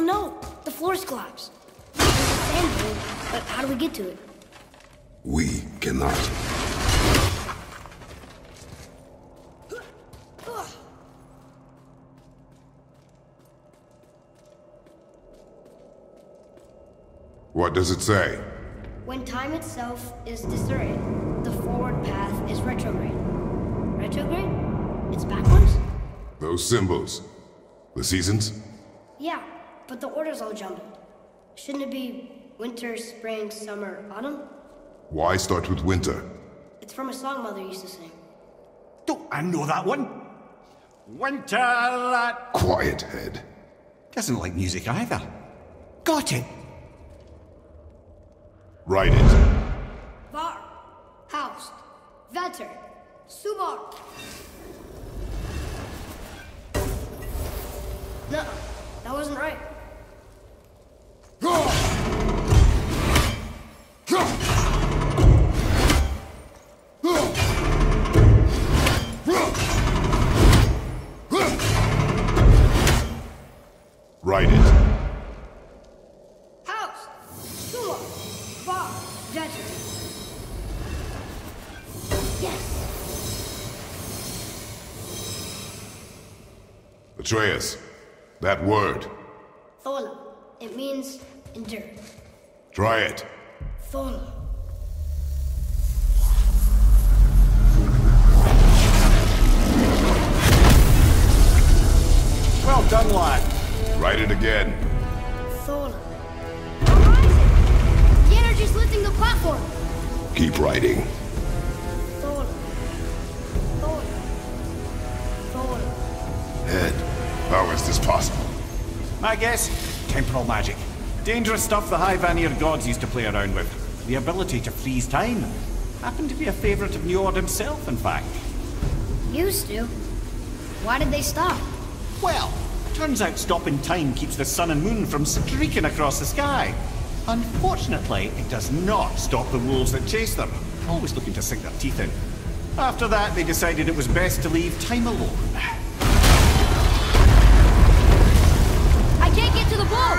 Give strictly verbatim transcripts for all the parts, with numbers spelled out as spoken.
no! The floor's collapsed. There's a sand dune, but how do we get to it? We cannot. What does it say? When time itself is disoriented, the forward path is retrograde. Retrograde? It's backwards? Those symbols. The seasons? Yeah, but the order's all jumbled. Shouldn't it be winter, spring, summer, autumn? Why start with winter? It's from a song Mother used to sing. Don't I know that one? Winter that... Quiet, head. Doesn't like music either. Got it! Write it. Var, Haust, Vetter, Subar. No, that wasn't right. Write it. Haust, Subar, Var, Vetter. Yes. Atreus, that word. Thola. It means endure. Try it. Thola. Well done, lad. Write it again. Thola. Horizon! The energy's lifting the platform. Keep writing. Thola. Thola. Thola. Head, how is this possible? My guess? Temporal magic. Dangerous stuff the High Vanir gods used to play around with. The ability to freeze time. Happened to be a favorite of Njord himself, in fact. Used to. Why did they stop? Well, turns out stopping time keeps the sun and moon from streaking across the sky. Unfortunately, it does not stop the wolves that chase them, always looking to sink their teeth in. After that, they decided it was best to leave time alone. I can't get to the ball!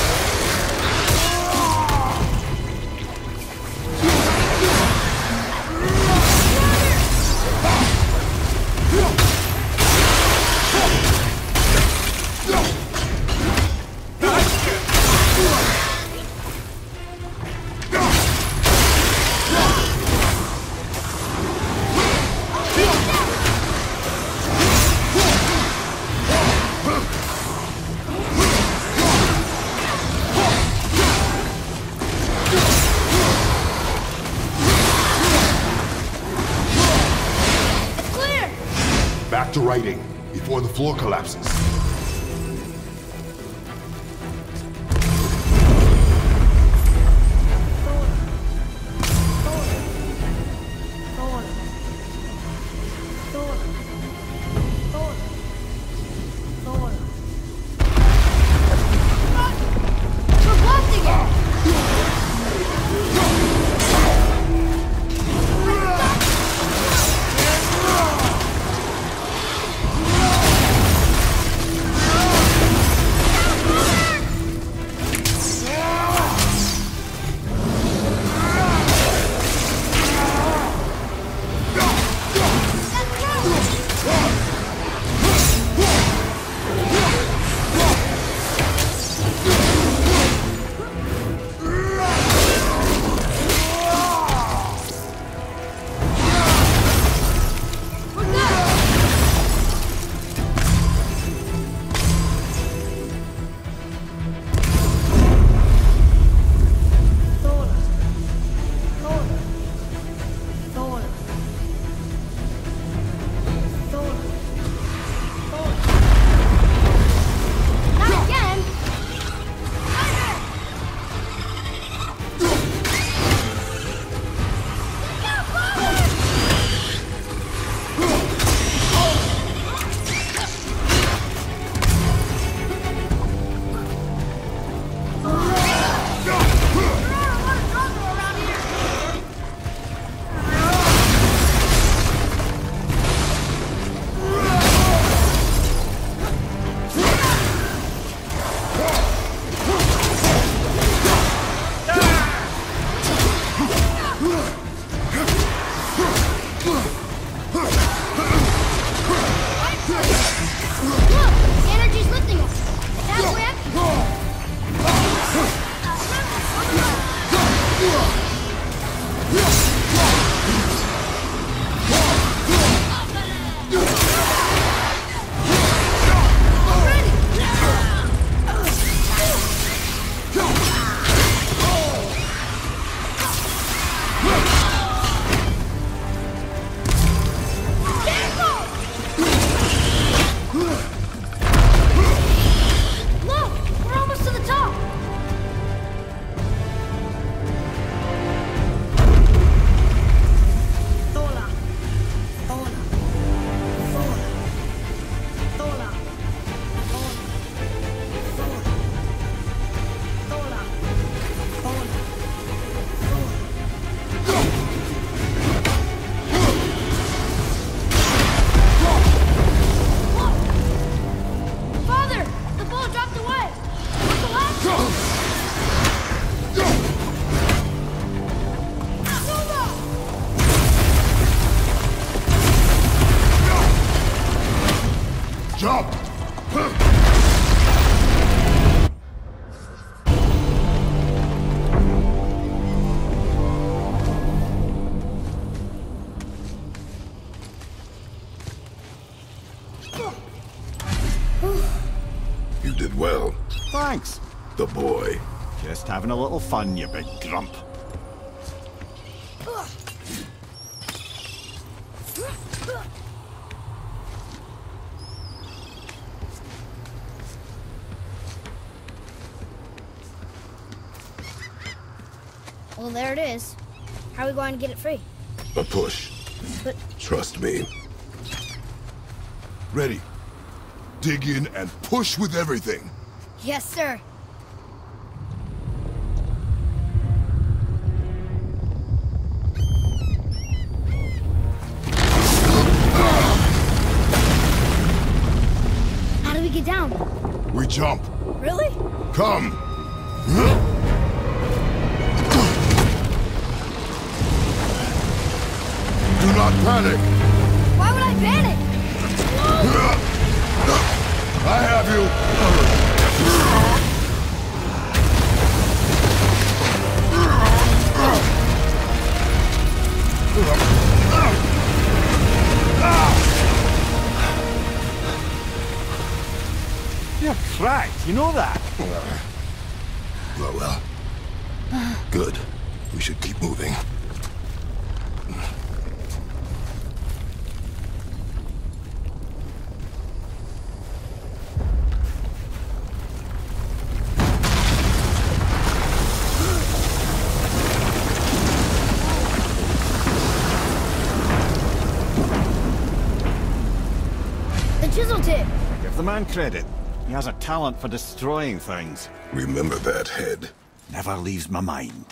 Back to writing, before the floor collapses. Jump! You did well. Thanks. The boy. Just having a little fun, you big grump. Well, there it is. How are we going to get it free? A push. But Trust me. Ready. Dig in and push with everything. yes, sir. How do we get down? We jump. Really? Come. Do not panic. Why would I panic? I have you. You're cracked, you know that? Well, well. Good. We should keep moving. The chisel tip. Give the man credit. He has a talent for destroying things. Remember that head. Never leaves my mind.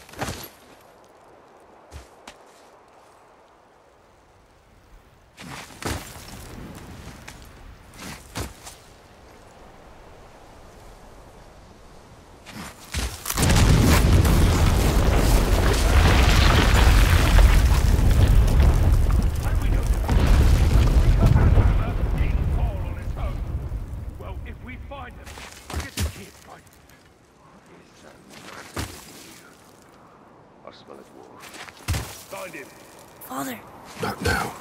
Father. Not now.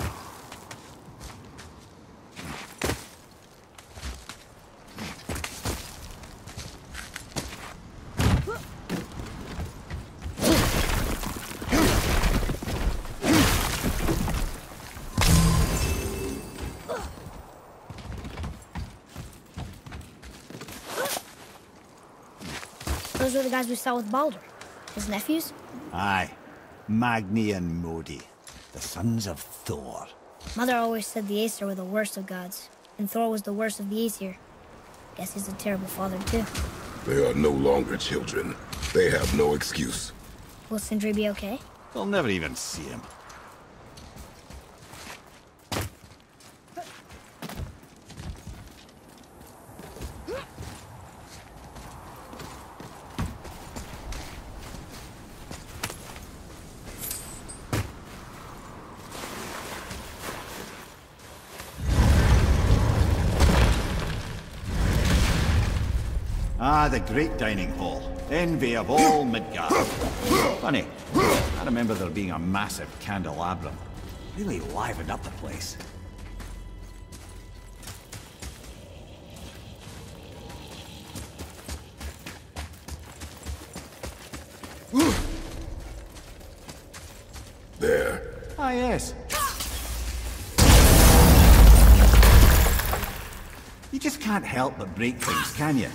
Those were the guys we saw with Baldur. His nephews? Aye. Magni and Modi. The sons of Thor. Mother always said the Aesir were the worst of gods, and Thor was the worst of the Aesir. Guess he's a terrible father, too. They are no longer children. They have no excuse. Will Sindri be okay? They'll never even see him. Ah, the great dining hall. Envy of all Midgard. Funny, I remember there being a massive candelabrum. Really livened up the place. There. Ah, yes. You just can't help but break things, can you?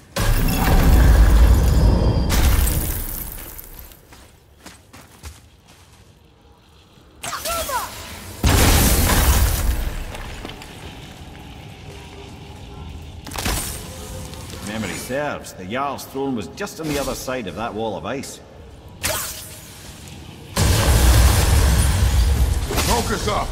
Memory serves, the Jarl's throne was just on the other side of that wall of ice. Focus up.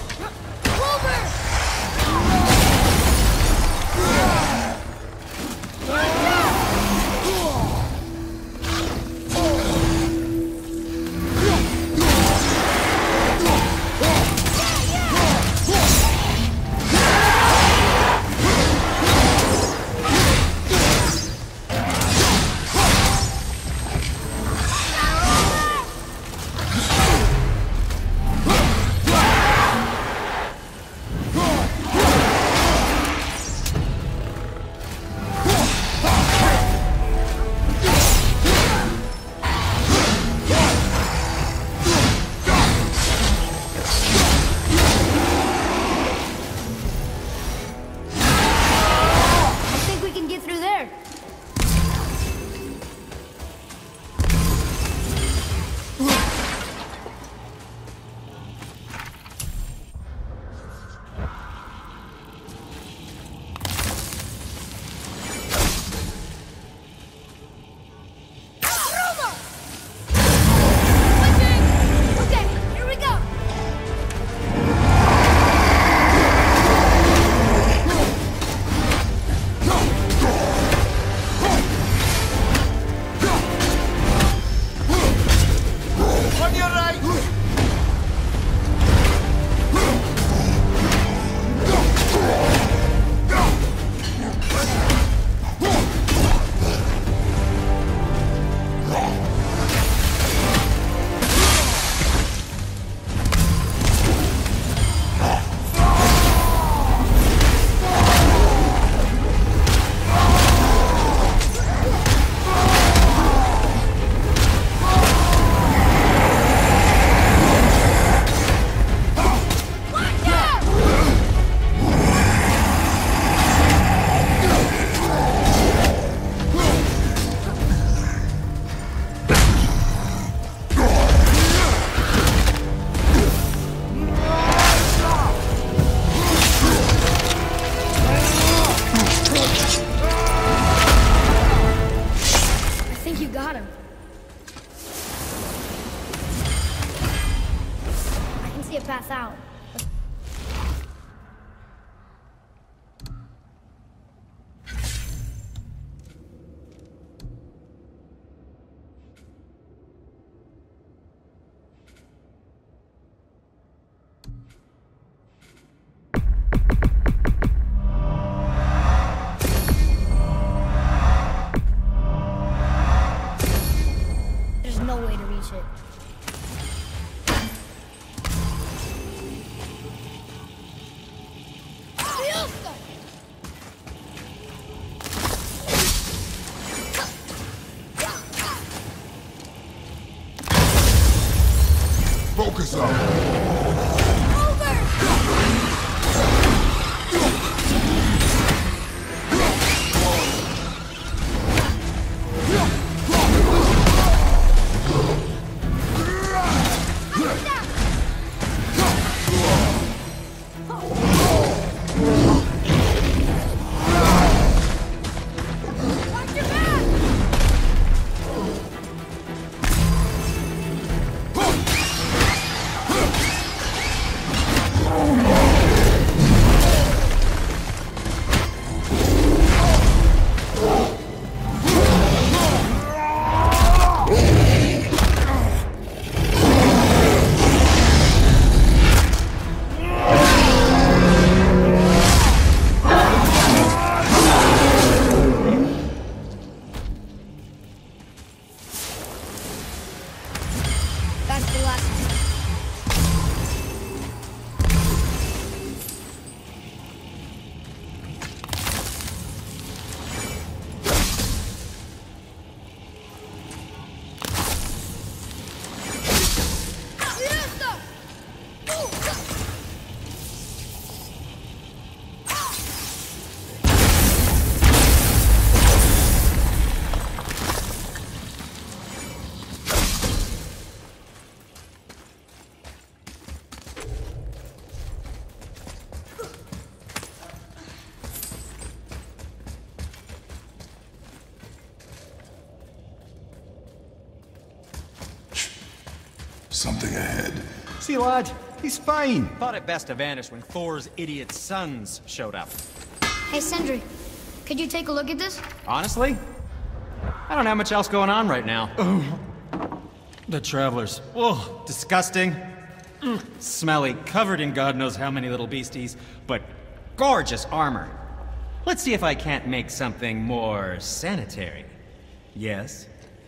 Something ahead. See, lad, he's fine. Thought it best to vanish when Thor's idiot sons showed up. Hey, Sindri, could you take a look at this? Honestly, I don't have much else going on right now. The Travelers. Oh, disgusting. Mm, smelly, covered in God knows how many little beasties, but gorgeous armor. Let's see if I can't make something more sanitary. Yes?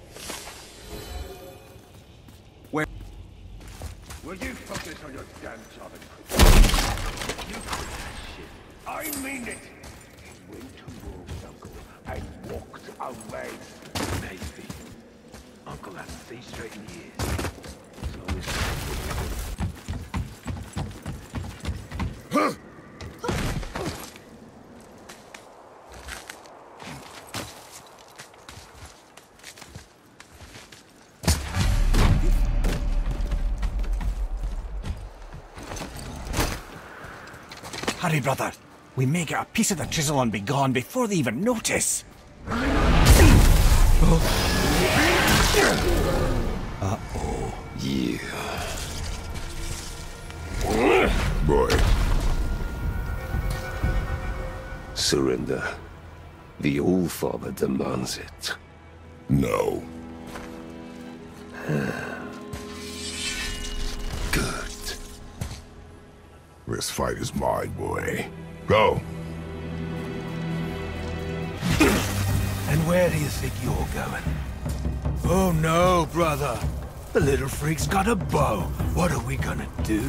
Where? Will you focus on your damn job and you quit that shit? I mean it! He went to war with Uncle and walked away. Maybe. Uncle hasn't seen straight in years. As long as Huh! Hurry, brother. We may get a piece of the chisel and be gone before they even notice. Uh-oh. Yeah. Boy. Surrender. The All-Father demands it. No. Good. This fight is mine, boy. Go. And where do you think you're going? Oh no, brother. The little freak's got a bow. What are we gonna do?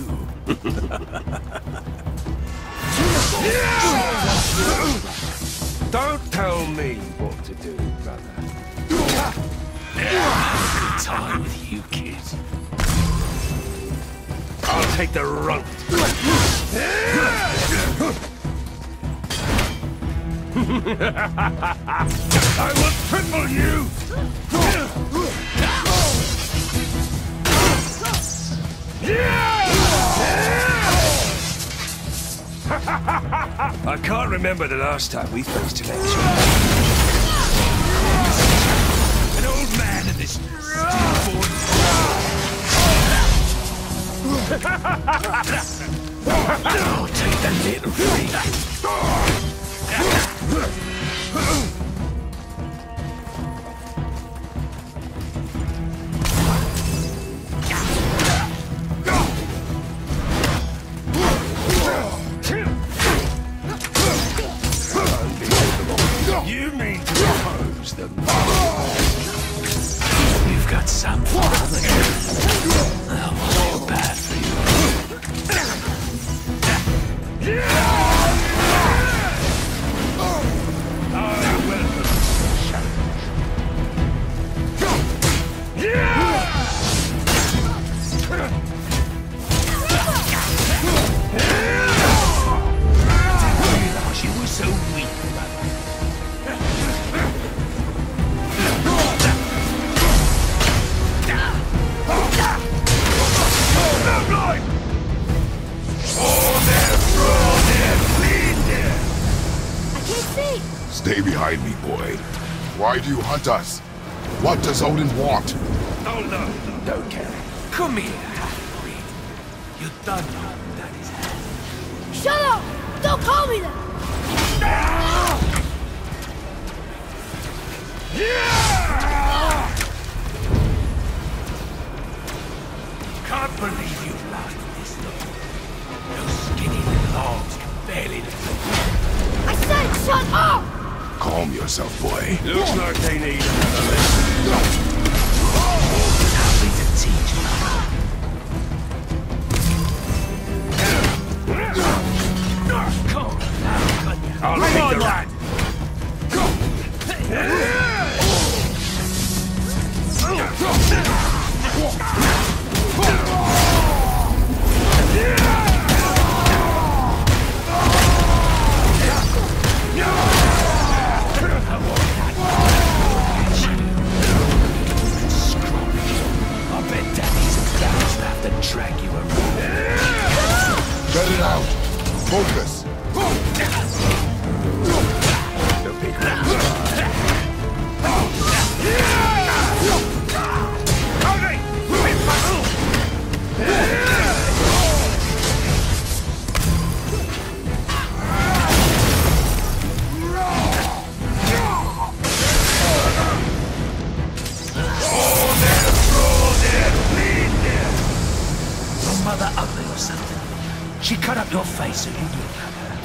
Don't tell me what to do, brother. Good time with you kids. I'll take the runt. I will triple you! I can't remember the last time we faced an edge. An old man and this stillborn. I'll take the little freak. You mean to oppose them? You've got some father. That was feel bad for you. You were so weak, brother. Stay behind me, boy. Why do you hunt us? What does Odin want? Oh no, no, don't care. Come here, half-breed. You done know that is hell. Shut up! Don't call me that! Can't believe you've lasted this long. Those skinny little arms can barely lift. I said shut up! Calm yourself, boy. Looks like they need another lesson. Happy to teach you. Come on, I'll take the rat. Drag you around. Let it out. Focus. The big rat. Hurry!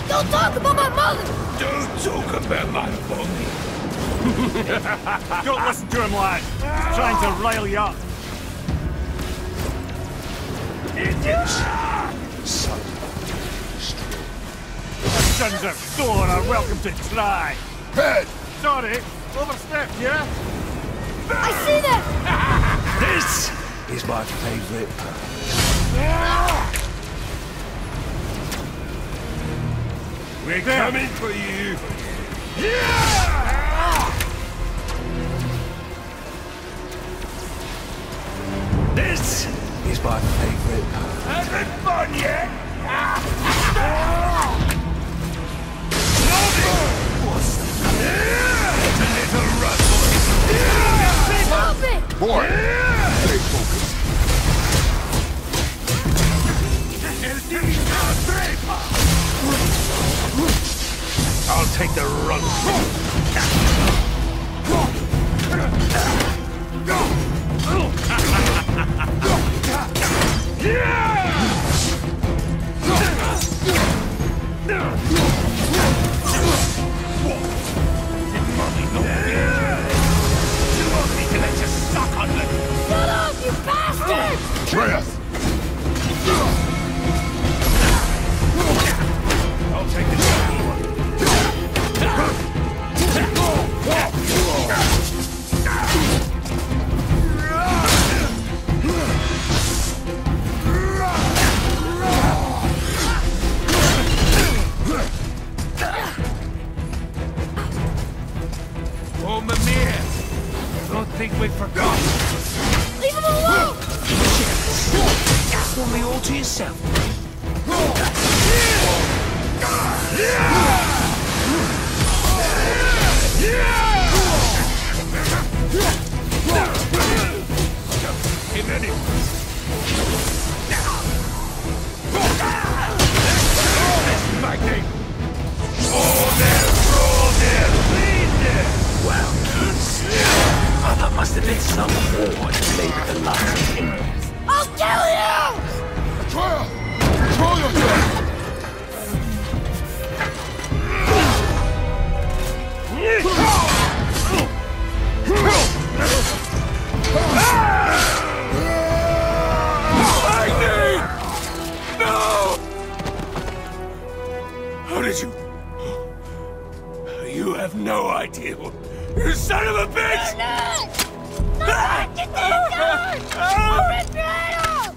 Don't talk about my mother! Don't talk about my mommy. Don't listen to him, lad. He's trying to rile you up. Idiots! Son. Sons of Thor are welcome to try. Head! Sorry, overstepped, yeah? I see them! This is my favorite part. We're coming for you. This is my favorite part. Having fun yet? It's a little rustle. Stop it! Boy! Stay focused. I'll take the run. Shut up, you bastard! Atreus! I'll take the shiny one. Oh, Mimir! Don't think we forgot. Leave him alone! Only all to yourself. Give any. Magni! Oh, there! Roll there! Bleed there! Well, oh, that must have been some war that made the last Immersive. I'll kill you! Atreus! Control yourself! Magni! No! How did you... You have no idea. You son of a bitch! Get this gun! I'll rip your head off!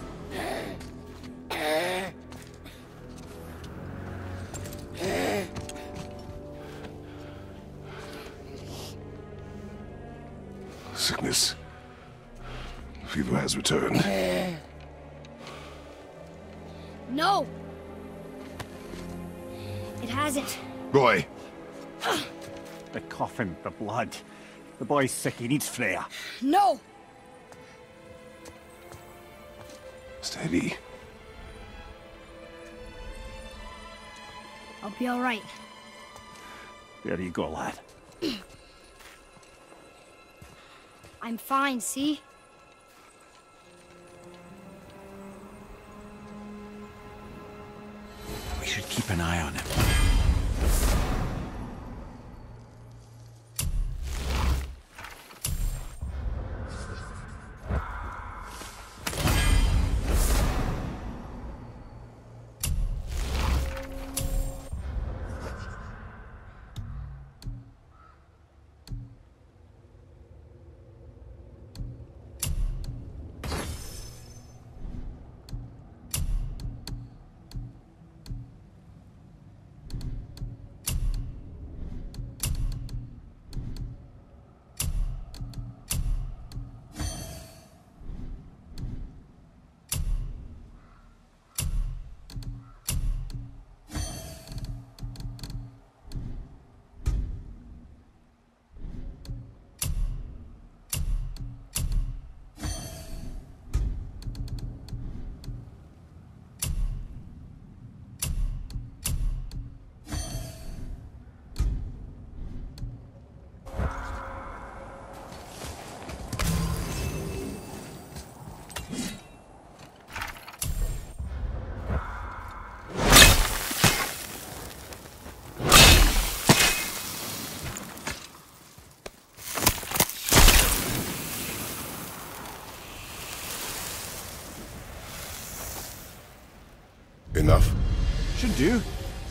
Sickness. Fever has returned. No! It hasn't. Roy, The coffin, the blood. The boy's sick, he needs Freya. No! Steady. I'll be alright. There you go, lad. I'm fine, see? We should keep an eye on him. enough? Should do.